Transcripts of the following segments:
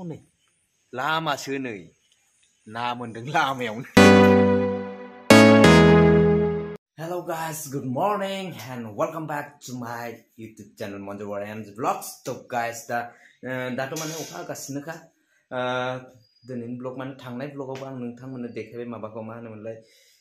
नै लामासो नै ना मोनदों लामायावनो। Hello guys, good morning and welcome back to my YouTube channel Monjawar and Vlogs. So guys, dato माने अखा हागासिनोखा दिनैनि ब्लग माने थांनाय ब्लगावबो आं नोंथांमोननो देखायबाय माबाखौ मा होनोमोनलाय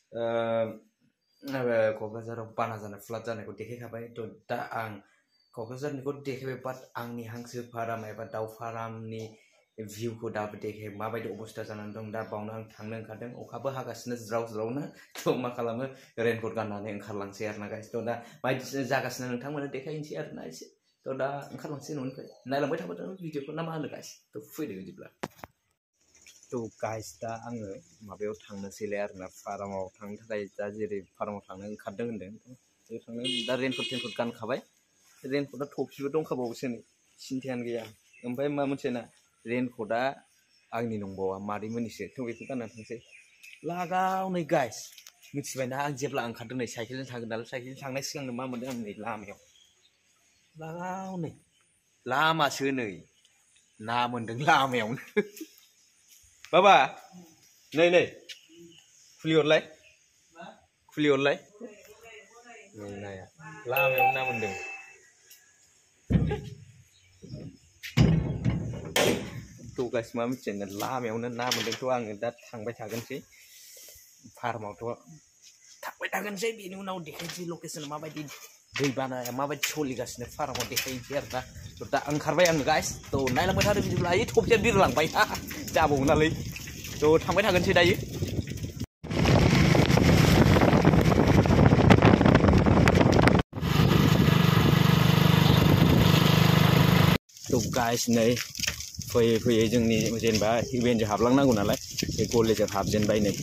क'क्राझाराव बाना जानाय फ्लाड जानायखौ देखायखाबाय। थ' दा आं क'क्राझारनिखौ देखायबाय बाट आंनि हांसो फार्म एबा दाउ फार्मनि भिउखौ दाबो देखाय माबायदि अबस्था जानानै दं। दा बावनो आं थांनो ओंखारदों, अखाबो हागासिनो ज्राव ज्रावनो। थ' मा खालामो रेनकट गाननानै ओंखारलांसै आरोना गाइस। थ' दा बायदिसिना जागासिनो नोंथांमोननो देखायनोसै आरोना एसे। थ' दा ओंखारलांसै न'निफ्राय नायलांबाय थाबोदों भिडिअखौ ना मा होनो गाइस। थ' फैदो बिदिब्ला। थ' गाइस दा आङो माबायाव थांनोसैलाय आरोना फार्माव थांनो थाखाय दा जेरै फार्माव थांनो ओंखारदों होन्दों बे थांनो दा रेनकट गानखाबाय। रेनकटआ टफिबो दंखाबावोसो नै सिन्थायानो गैया। ओमफ्राय मा मोनसे ना रेनकटआ आंनि नंबावा मादैमोननिसो। थ' बेखौ गाननानै थांसै लागाव नै गाइस। मिथिबायना आं जेब्ला ओंखारदों नै साइकेलजों थांगोन नालाय साइकेलजों थांनाय सिगांनो मा मोनदों आं नै लामायाव लागाव नै लामासो नै ना मोनदों लामायावनो। बाबा नै नै खुलिहरलाय खुलिहरलाय नै नाया लामायावनो ना मोनदों। थ' गाइस मा मिथिगोन लामायावनो ना मोनदोंथ' आङो दा थांबाय थागोनसै फार्मावथ' थांबाय थागोनसै बेनि उनाव देखायनोसै लकेसन माबायदि दै बानाया माबायदि सोलिगासिनो फार्माव देखायनोसै आरोना। थ' दा ओंखारबाय आङो गाइस। थ' नायलांबाय थादो बिदिब्ला आइ थफिया बिरलांबाय जाबावो नालाय। थ' थांबाय थागोनसै दायो। थ' गाइस नै फैयै फैयै जोंनि जेनेबा इउएनजों हाबलांनांगौ नालाय बे कलेजआव हाबजेनबाय नै।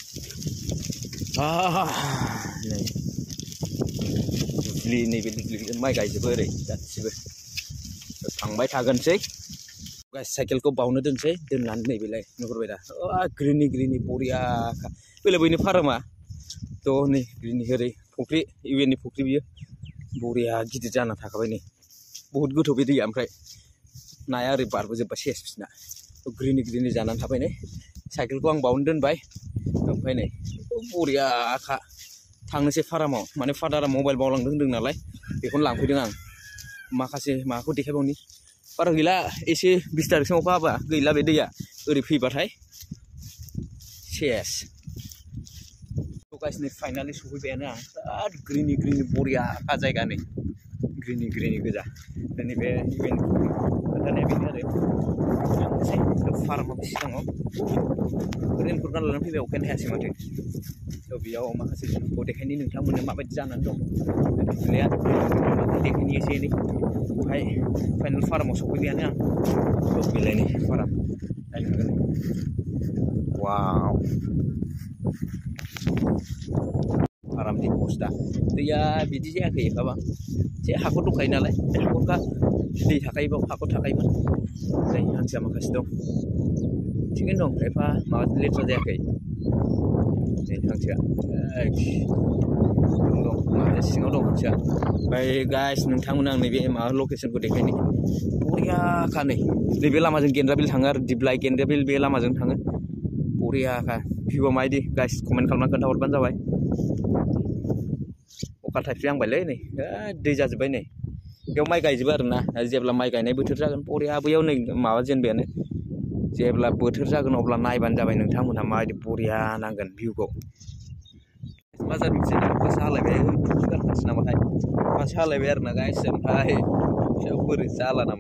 नै दुब्लि नैबे दुब्लि माइ गायजोबो ओरै गासिबो। थांबाय थागोनसै गाइस साइकेलखौ बावनो दोनसै दोननानै नैबेलाय नुहुरबाय दा ग्रिनि ग्रिनि बरियाखा बेलाय बैनो फार्मा। थ' नै ग्रिनि ओरै फुख्रि इउएननि फुख्रि बियो बरिया गिदिर जाना थाखाबाय नै बहुद गोथौ बे दैया। ओमफ्राय नाया ओरै बारबोजोब्बाय सेस बिसिना ग्रिनि ग्रिनि जानानै थाबाय नै। साइकेलखौ आं बावनो दोनबाय ओमफ्राय नै बरियाखा थांनोसै फार्माव। माने फादारा मबाइल बावलांदों होन्दों नालाय बेखौनो लांफैदों आं। माखासे माबाखौ देखायबावनि बारा गैला एसे 20 तारिखसिम अखा हाबा गैला बे दैया ओरै फैबाथाय सेस। गाइस नै फाइनालि सफैबायानो आं बिराद ग्रिनि ग्रिनि बरियाखा जायगा नै ग्रिनि ग्रिनि गोजा। नैबे इउएन खोन्थानाया बेनो आरो थांनोसै फार्माव सिगाङाव रेनकट गाननानै फैबाय अखायानो हायासै माथो। थ' बेयाव माखासे जिनिसखौ देखायनि नोंथांमोननो माबायदि जानानै दं दुब्लिया देखायनि एसे एनै। ओमफ्राय फाइनाल फार्माव सफैबायानो आं। थ' बेलाय नै फार्म नायनो हागोन। वाव फार्मनि अबस्था दैया बिदि जायाखै एफाबां एसे हाखर दंखायो नालाय हाखरखा दै थाखायो बाव हाखर थाखायोमोन। नै हांसोआ माखासे दं थिगैनो दं एफा माबा लेथ्रा जायाखै। नै हांसोआ दं सिङाव दं हांसोआ। ओमफ्राय गाइस नोंथांमोन आं नैबे माबा लकेसनखौ देखायनि बरियाखा नै नैबे लामाजों गेन्द्राबिल थाङो आरो दिप्लाय गेन्द्राबिल बे लामाजों थाङो बरियाखा। भिउआ माबायदि गाइस कमेन्ट खालामना खोन्थाहरबानो जाबाय। अखा थाइफ्रिहांबायलै नै दै जाजोब्बाय नै बेयाव माइ गायजोबो आरोना। जेब्ला माइ गायनाय बोथोर जागोन बरिया बैयाव नै माबा जेनबायानो जेब्ला बोथोर जागोन अब्ला नायबानो जाबाय नोंथांमोनहा माबायदि बरिया नांगोन भिउखौ। मा जादों बिदिनो अखासो हालायबाय गारखानोसै नामाथाय अखासो हालायबाय आरोना गाइस। ओमफ्राय फिसायाव बोरै जाला नामा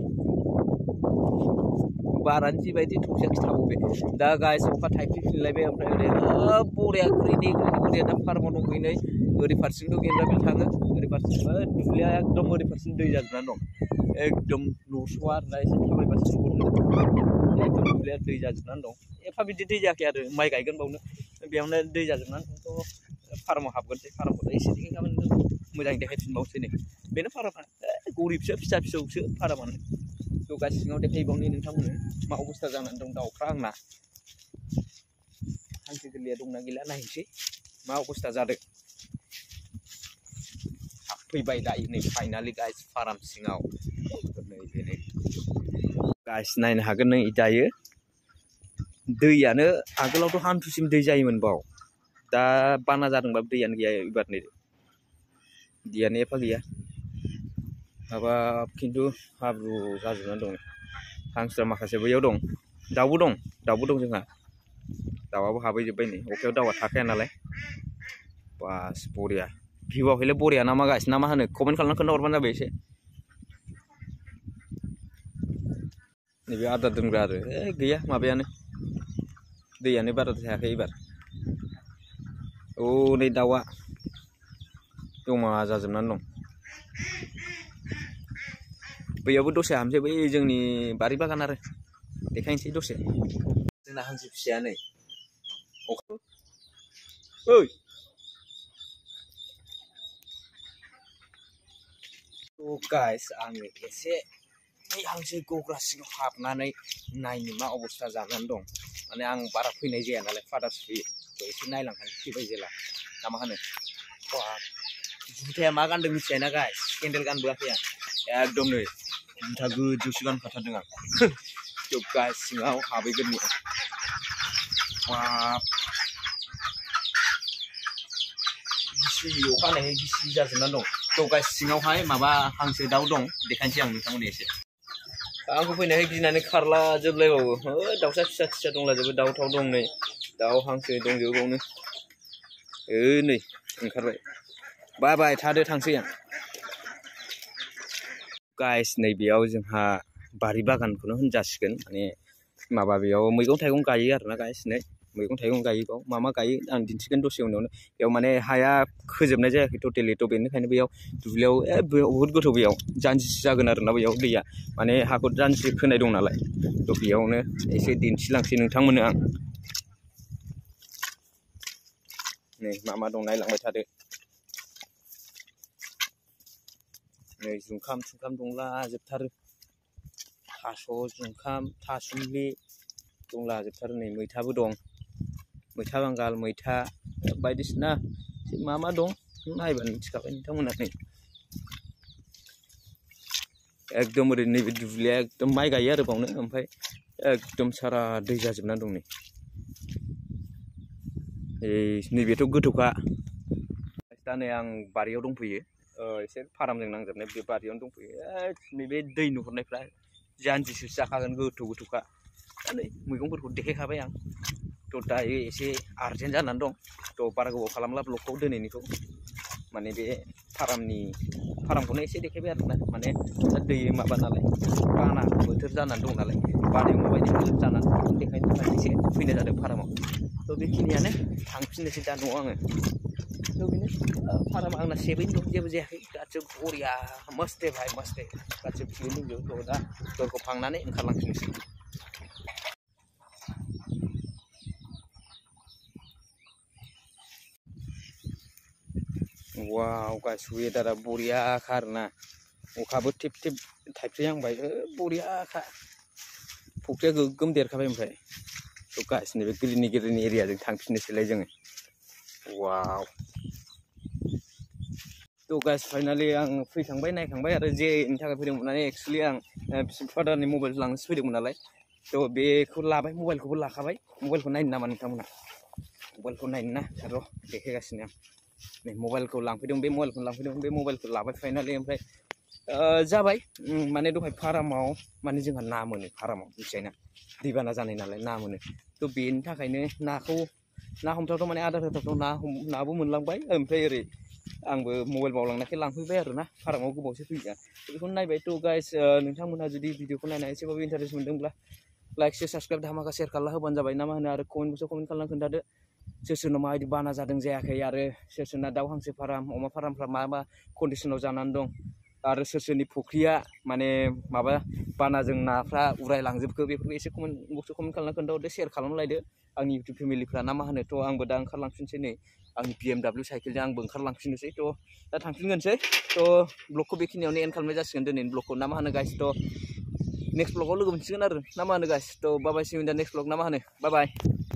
बारानो जिबायदि थौसेयाखि थाबावबाय दा गाइस अखा थाइफ्रिफिनलायबाय। ओमफ्राय ओरै बरिया ग्रिनि ग्रिनि बरिया दा फार्माव दंफैयो नै ओरै फारसेथिंथ' गेन्द्राबिल थाङो ओरै फारसेथिं दुब्लिया एकदम ओरै फारसेथिं दै जाजोबनानै दं एकदम नुस'आ आरोना एसे थाबायबासो नुहुरगोन एकदम दुब्लिया दै जाजोबनानै दं। एफा बिदि दै जायाखै आरो माइ गायगोन बावनो बेयावनो दै जाजोबनानै दंथ'। फार्माव हाबगोनसै फार्मखौ एसे देखायखाबानो मोजाङै देखायफिनबावसै नै बेनो फार्मा गरिबसो फिसा फिसौसो फार्मानो। थ' गाइस सिङाव देखायबावनि नोंथांमोननो मा अबस्था जानानै दं दाउफ्रा आंना। हांसो गोरलैया दंना गैला नायनोसै मा अबस्था जादों। हाबफैबाय दायो नै फाइनालि गाइस फार्म सिङाव नै बेनो। गाइस नायनो हागोन नों दायो दैयानो आगोलावथ' हान्थुसिम दै जायोमोन बाव दा बाना जादोंबाबो दैयानो गैया एबार नै दैयानो एफा गैया माबा खिन्थु हाब्रु जाजोबनानै दं हांसोआ माखासे बैयाव दं दाउबो दं जोंहा दाउआबो हाबहैजोब्बाय नै अखायाव दाउआ थाखाया नालाय बास बरिया भिउआवहायलाय बरिया ना मा गाइस ना मा होनो कमेन्ट खालामना खोन्थाहरबानो जाबाय एसे नैबे आदार दोनग्रा आरो गैया माबायानो दैयानो बारा थायाखै एबार औ नै दाउआ जमा जाजोबनानै दं बैयावबो दसे हाबनोसै बै जोंनि बारि बागान आरो देखायनोसै दसे जोंना हांसो फिसाया नै अखा ओइ गाइस आङो एसे बै हांसो गग्रा सिङाव हाबनानै नायनो मा अबस्था जानानै दं माने आं बारा फैनाय जाया नालाय फादार्स फैयो एसे नायलांखानो फैबाय जेला ना मा होनो जुथाया मा गानदों मिथिया ना गाइस सेन्देल गानबोआखै आं एकदम नै जुथा गोजौसो गानखाथारदों आं थ' गाइस सिङाव हाबहैगोन गिसि अखा हानायखाय गिसि जाजोबनानै दं थ' गाइस सिङावहाय माबा हांसो दाउ दं देखायनोसै आं नोंथांमोननो एसे आंखौ फैनायखाय गिनानै खारला जोबलायबावो दाउसा फिसा फिसा दंलाजोबो दाउ थाव दं नै दाउ हांसो दंजोबो बावनो नै ओंखारबाय बाय थादो थांसै आं गाइस नैबेयाव जोंहा बारि बागानखौनो होनजासिगोन माने माबा बेयाव मैगं थाइगं गायो आरोना गाइस नै मैगं थाइगं गायो बाव मा गायो आं दिन्थिगोन दसे उनावनो बेयाव माने हाया खोजोबनाय जायाखै टटेलि थ' बेनिखायनो बेयाव दुब्लियाव बहुद गोथौ बेयाव जानजिसो जागोन आरोना बेयाव दैया माने हाखर जानजि खोनाय दं नालाय थ' बेयावनो एसे दिन्थिलांसै नोंथांमोननो आं नै मा दं नायलांबाय थादो नै जुखाम दंलाजोबथारो थास' जुखाम थासुमलि दंलाजोबथारो नै मैथाबो दं मैथा बांगाल मैथा बायदिसिना मा दं नायबानो मिथिखाबाय नोंथांमोना नै एकदम ओरै नैबे दुब्लिया एकदम माइ गायो आरो बावनो ओमफ्राय एकदम सारा दै जाजोबनानै दं नै नैबेथ' गोथौखा दा नै आं बारियाव दंफैयो एसे फारामजों नांजाबनाय बे बारियावनो दंफैयो नैबे दै नुहुरनायफ्रा जानजिसो जाखागोन गोथौखा दा नै मैगंफोरखौ देखायखाबाय आं थ' दायो एसे आर्जेन्ट जानानै दं थ' बारा गोबाव खालामला ब्लगखौ दिनैनिखौ माने बे फारामखौनो एसे देखायबाय आरोना माने दै माबा नालाय बाना बोथोर जानानै दं नालाय बानायाव माबायदि हालोद जानानै देखायनो थाखाय एसे फैनाय जादों फारामाव थ' बेखिनियानो थांफिननोसै दा न'आव आङो थ' बेनो फारामा आंना सेबैनो दं जेबो जायाखै गासिबो बरिया मस्ते भाई मस्ते गासिबो थिगैनो दंजोबो थ' दा दरखौ फांनानै ओंखारलांफिननोसै वाव गाइस वेदारा बरियाखा आरोना अखाबो टिप थाइफ्रिहांबाय बरियाखा फुख्रिया गोगोम देरखाबाय ओमफ्राय थ' गाइस नैबे ग्रिनि एरियाजों थांफिननोसैलाय जोङो वाव थ' गाइस फाइनालि आं फैखांबाय नायखांबाय आरो जेनि थाखाय फैदोंमोन माने एक्सुवेलि आं फादारनि मबाइल लांनोसो फैदोंमोन नालाय थ' बेखौ लाबाय मबाइलखौबो लाखाबाय मबाइलखौ नायनो नामा नोंथांमोना मबाइलखौ नायनो ना र' देखायगासिनो आं नै मबाइलखौ लांफैदों बे मबाइलखौ लाबाय फाइनालि ओमफ्राय जाबाय माने दहाय फारामाव माने जोंहा ना मोनो फारामाव मिथिबायना दैबाना जानाय नालाय ना मोनो थ' बेनि थाखायनो ना हमथावथाव माने आदार होथावथाव नाबो मोनलांबाय ओमफ्राय ओरै आंबो मबाइल बावलांनायखाय लांफैबाय आरोना फारामाव गोबावसो फैया बेखौनो नायबाय थ' गाइस नोंथांमोनहा जुदि भिडिअखौ नायनानै एसेबाबो इन्टारेस्ट मोनदोंब्ला लाइक साबस्क्राइब धामाका शेयार खालामना होबानो जाबाय ना मा होनो आरो कमेन्ट बक्सआव कमेन्ट खालामना खोन्थादो सोरनाव माबायदि बाना जादों जायाखै आरो सोरना दाउ हांसो फाराम अमा फारामफ्रा मा कन्डिसनाव जानानै दं आरो सोरनि फुख्रिया माने माबा बानाजों नाफ्रा उरायलांजोबखो बेफोरखौ एसे कमेन्ट बक्सआव कमेन्ट खालामना खोन्थाहरदो शेयार खालामलायदो आंनि इउटुब फेमिलिफ्रा ना मा होनो थ' आंबो दा ओंखारलांफिनसै नै आंनि BMW साइकेलजों आंबो ओंखारलांफिननोसै थ' दा थांफिनगोनसै थ' ब्लगखौ बेखिनियावनो एन्ड खालामनाय जासिगोन दिनैनि ब्लगखौ ना मा होनो गाइस थ' नेक्स्ट ब्लगाव लोगो मोनसिगोन आरो ना मा होनो गाइस थ' बाय बाय सि इउ इन दा नेक्स्ट ब्लग ना मा होनो बाय